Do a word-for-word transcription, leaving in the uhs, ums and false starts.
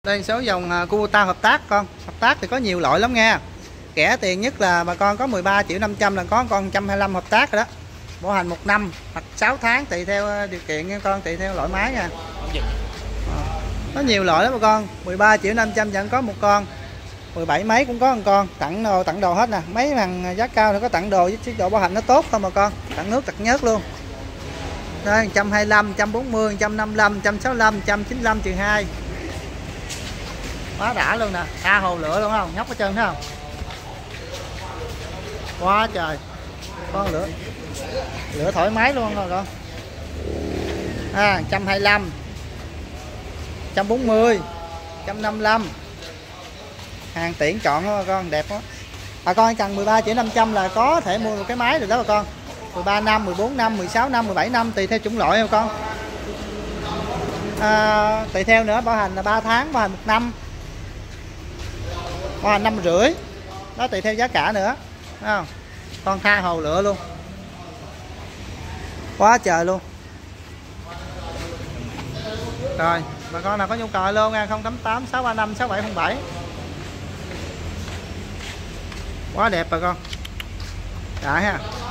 Đây số dòng Kubota hợp tác con. Hợp tác thì có nhiều loại lắm nha. Rẻ tiền nhất là bà con có mười ba triệu năm trăm là có con một trăm hai mươi lăm hợp tác rồi đó. Bảo hành một năm hoặc sáu tháng tùy theo điều kiện nha con, tùy theo loại máy nha. À, có nhiều loại lắm bà con. mười ba triệu năm trăm vẫn có một con. mười bảy mấy cũng có một con, tặng đồ tặng đồ hết nè. Mấy hàng giá cao nó có tặng đồ với chế độ bảo hành nó tốt không bà con. Tặng nước tặng nhớt luôn. Đây một trăm hai mươi lăm, một trăm bốn mươi, một trăm năm mươi lăm, một trăm sáu mươi lăm, một trăm chín mươi lăm trừ hai. Quá đã luôn nè, tha hồ lửa luôn không, nhóc hết trơn thấy không? Quá trời. Con lửa. Lửa thoải mái luôn rồi con. À, một trăm hai mươi lăm, một trăm bốn mươi, một trăm năm mươi lăm. Hàng tiện chọn đó bà con, đẹp quá. Bà con cần mười ba triệu năm trăm là có thể mua một cái máy được đó bà con. mười ba năm, mười bốn năm, mười sáu năm, mười bảy năm tùy theo chủng loại nha bà con. À, tùy theo nữa, bảo hành là ba tháng, bảo hành một năm, bảo hành năm rưỡi. Đó tùy theo giá cả nữa. Thấy không? Con tha hồ lựa luôn. Quá trời luôn. Rồi, bà con nào có nhu cầu luôn nha, không tám tám sáu ba năm sáu bảy không bảy. Quá đẹp bà con. Đã ha.